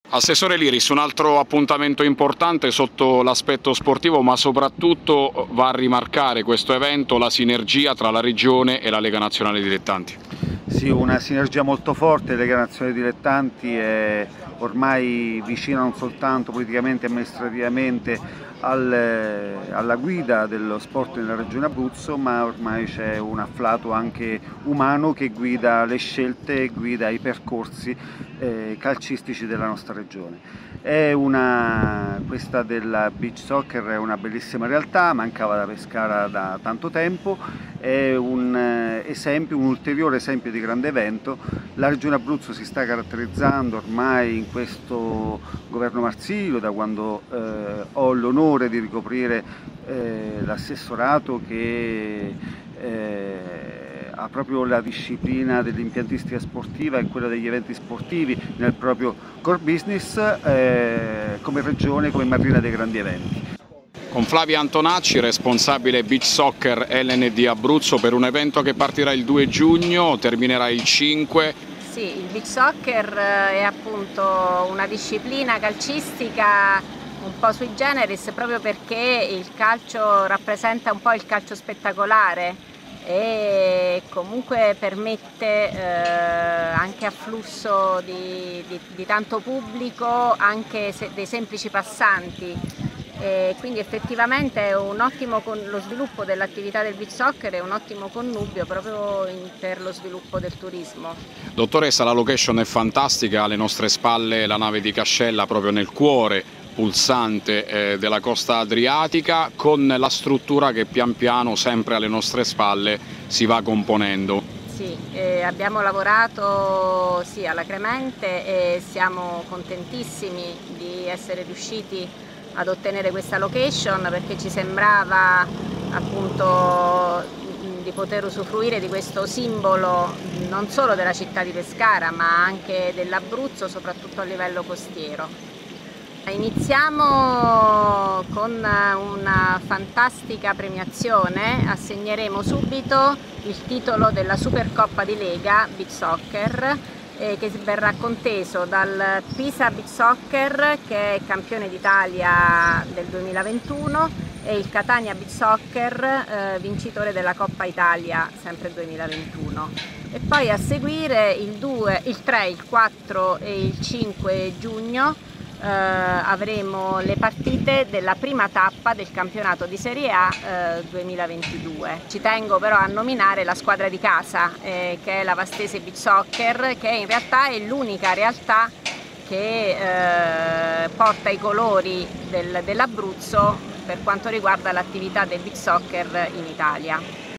Assessore Liris, un altro appuntamento importante sotto l'aspetto sportivo, ma soprattutto va a rimarcare questo evento la sinergia tra la Regione e la Lega Nazionale Dilettanti. Sì, una sinergia molto forte. La Lega Nazionale Dilettanti è ormai vicina non soltanto politicamente e amministrativamente alla guida dello sport nella Regione Abruzzo, ma ormai c'è un afflato anche umano che guida le scelte e guida i percorsi calcistici della nostra regione. Questa della beach soccer è una bellissima realtà, mancava da Pescara da tanto tempo, è un ulteriore esempio di grande evento. La Regione Abruzzo si sta caratterizzando ormai in questo governo Marsilio, da quando ho l'onore di ricoprire l'assessorato che ha proprio la disciplina dell'impiantistica sportiva e quella degli eventi sportivi nel proprio core business, come regione, come madrina dei grandi eventi. Con Flavia Antonacci, responsabile Beach Soccer LND Abruzzo, per un evento che partirà il 2 giugno, terminerà il 5. Sì, il beach soccer è appunto una disciplina calcistica un po' sui generis, proprio perché il calcio rappresenta un po' il calcio spettacolare e comunque permette anche afflusso di tanto pubblico, anche dei semplici passanti. E quindi effettivamente è lo sviluppo dell'attività del beach soccer è un ottimo connubio proprio per lo sviluppo del turismo. Dottoressa, la location è fantastica, alle nostre spalle la nave di Cascella, proprio nel cuore pulsante della costa adriatica, con la struttura che pian piano, sempre alle nostre spalle, si va componendo. Sì, abbiamo lavorato alacremente e siamo contentissimi di essere riusciti ad ottenere questa location, perché ci sembrava appunto di poter usufruire di questo simbolo non solo della città di Pescara ma anche dell'Abruzzo, soprattutto a livello costiero. Iniziamo con una fantastica premiazione. Assegneremo subito il titolo della Supercoppa di Lega Beach Soccer, che verrà conteso dal Pisa Beach Soccer, che è campione d'Italia del 2021, e il Catania Beach Soccer, vincitore della Coppa Italia sempre 2021. E poi a seguire il 3, il 4 e il 5 giugno avremo le partite della prima tappa del campionato di Serie A 2022. Ci tengo però a nominare la squadra di casa, che è la Vastese Beach Soccer, che in realtà è l'unica realtà che porta i colori dell'Abruzzo per quanto riguarda l'attività del beach soccer in Italia.